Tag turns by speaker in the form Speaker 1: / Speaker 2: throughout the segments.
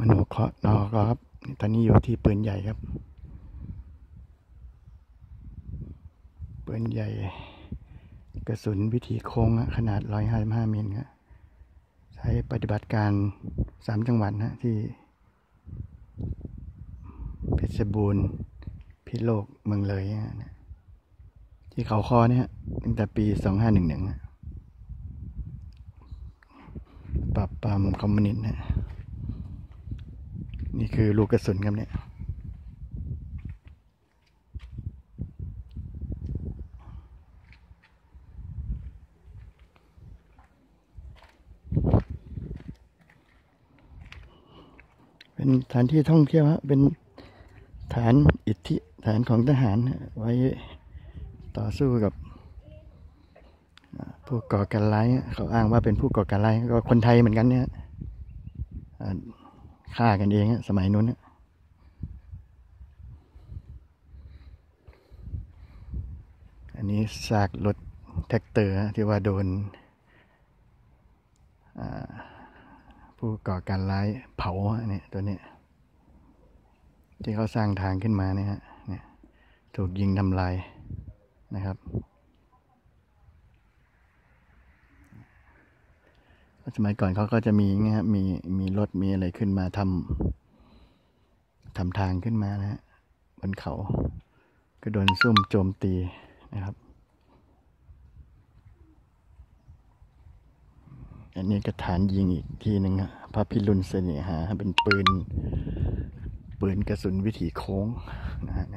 Speaker 1: มโนเคราะห์นอครับตอนนี้อยู่ที่ปืนใหญ่ครับปืนใหญ่กระสุนวิถีโค้งขนาด155 มิลครับใช้ปฏิบัติการ3 จังหวัดนะที่เพชรบูรณ์พิโลกเมืองเลยนะที่เขาคอเนี่ยตั้งแต่ปี2511ปราบปรามคอมมิวนิสต์นะนี่คือลูกกระสุนครับเนี่ยเป็นสถานที่ท่องเที่ยวฮะเป็นฐานอิทธิฐานของทหารไว้ต่อสู้กับผู้ก่อการร้ายเขาอ้างว่าเป็นผู้ก่อการร้ายก็คนไทยเหมือนกันเนี่ยฆ่ากันเองสมัยนู้นอันนี้ซากรถแท็กเตอร์ที่ว่าโดนผู้ก่อการร้ายเผาเนี่ยตัวนี้ที่เขาสร้างทางขึ้นมาเนี่ยฮะถูกยิงทำลายนะครับสมัยก่อนเขาก็จะมีเงี้ยมีรถมีอะไรขึ้นมาทำทางขึ้นมานะฮะบนเขาก็โดนซุ่มโจมตีนะครับอันนี้ก็ฐานยิงอีกทีหนึ่งพระพิรุณเสน่หาเป็นปืนกระสุนวิถีโค้งนะฮะ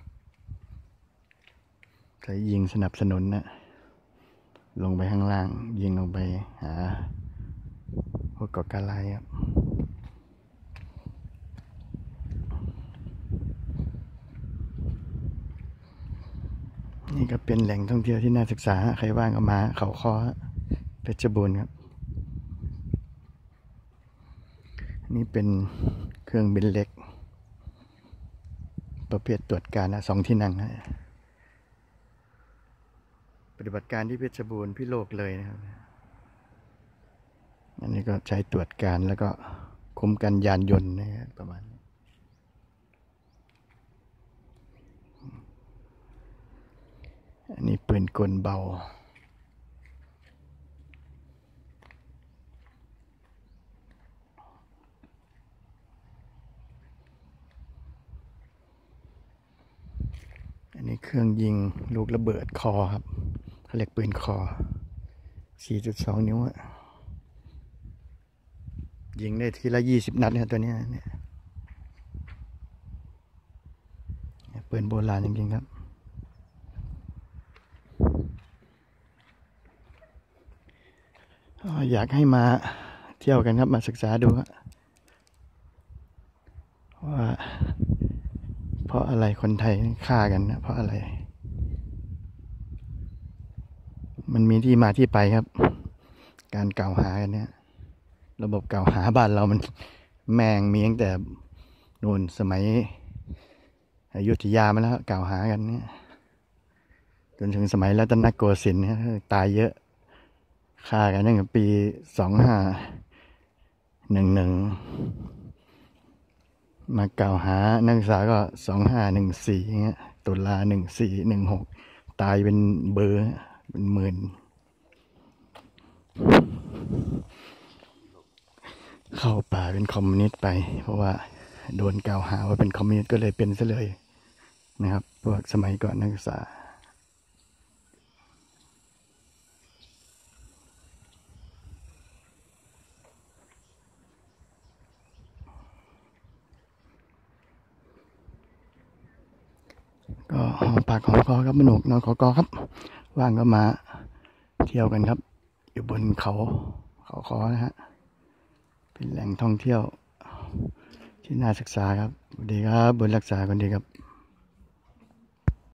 Speaker 1: ใช้ยิงสนับสนุนนะลงไปข้างล่างยิงลงไปหาพวกก่อการร้ายครับนี่ก็เป็นแหล่งท่องเที่ยวที่น่าศึกษาใครว่างก็มาเขาคอเพชรบูรณ์ครับนี่เป็นเครื่องบินเล็กประเภทตรวจการ2 ที่นั่งปฏิบัติการที่เพชรบูรณ์พิโลกเลยนะครับอันนี้ก็ใช้ตรวจการแล้วก็คุมกันยานยนต์นะครับประมาณอันนี้ปืนกลเบาอันนี้เครื่องยิงลูกระเบิดคอครับเขาเรียกปืนคอ 4.2 นิ้วยิงได้ทีละ20 นัดเนี่ยตัวนี้เนี่ยปืนโบราณจริงๆครับอยากให้มาเที่ยวกันครับมาศึกษาดูว่าเพราะอะไรคนไทยฆ่ากันนะเพราะอะไรมันมีที่มาที่ไปครับการกล่าวหากันเนี่ยระบบกล่าวหาบ้านเรามันแม่งมีตั้งแต่นู่นสมัยอยุธยามาแล้วกล่าวหากันเนี่ยจนถึงสมัยรัตนโกสินทร์ตายเยอะฆ่ากันตั้งแต่ปี2511มากล่าวหานักศึกษาก็2514เงี้ยตุลา1416ตายเป็นเบอร์เป็นหมื่นเข้าป่าเป็นคอมมิวนิสต์ไปเพราะว่าโดนกล่าวหาว่าเป็นคอมมิวนิสต์ก็เลยเป็นซะเลยนะครับพวกสมัยก่อนนักศึกษาก็หอมปากหอมคอครับมนุษย์นอนขอกอครับว่างก็มาเที่ยวกันครับอยู่บนเขาคอนะฮะเป็นแหล่งท่องเที่ยวที่น่าศึกษาครับสวัสดีครับบุญรักษาคนดีครับ